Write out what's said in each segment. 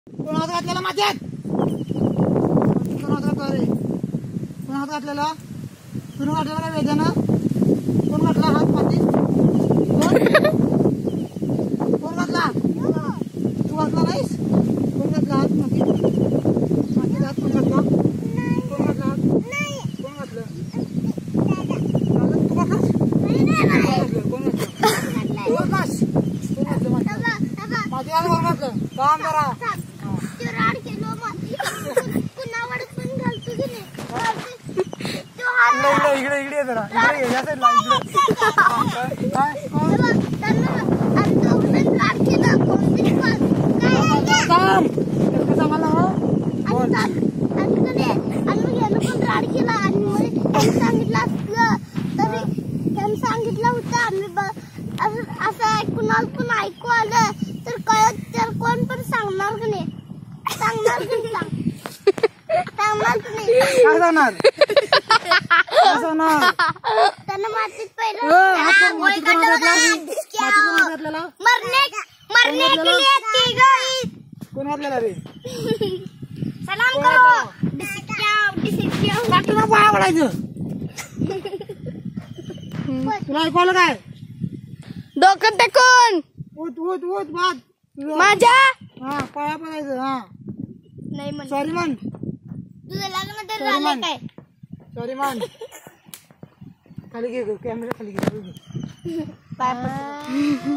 कोण हात घातलेला माझ्यात? कोण हात घातला रे? कोण हात घातलेला? कोण घातलेला काय वेद्यानं? कोण घातला हात मातीत? कोण घातला? तू घातला नाहीस? कोण घातला हात मातीत? मातीत हात कोण घातला? कोण घातला हात? कोण घातलं? तू घातलास? कोण घातलं? तू घातलास? कोण घातलं मातीत हात कोण घातलं? काम करा. इकडे जरा इकडे या साईडला सांगितलं होतं आम्ही असं ऐकून ऐकू आलं तर तर कोण पण सांगणार की नाही? सांगणार की नाही? सांगणार की नाही? काय सांगणार? त्यांना मातीत पहिलं मरने के लिए ती गई. कोण घातलेला रे? सलाम करो. डिसिप्लिन डॉक्टरला पाया पडायचं. तुला ऐकवलं काय? डोकं टेकून उठ उठ उठ बाद माझ्या हा पाया पडायचं. हा नाही म्हण. सॉरी म्हण. तुझं लग्न तर Sorry झालं म्हण. काय? सॉरी म्हण. खाली घे कॅमेरा खाली घे. पाय पडतो.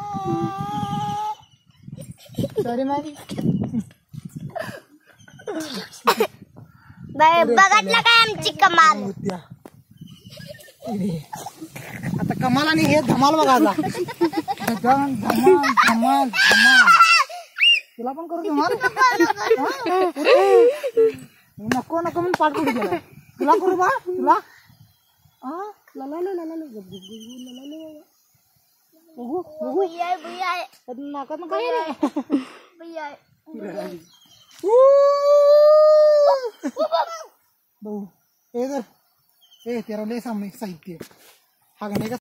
सॉरी म्हण. बघितलं काय आमची कमाल? आता कमाल आणि हे धमाल बघा आता. धमाल धमाल धमाल. तुला पण करू धमाल? नको नको म्हणून पाठ कुठे गेला? तुला करू बा तुला? नाकात भाऊ तेरा लय सामने साहित्य हा गाणे का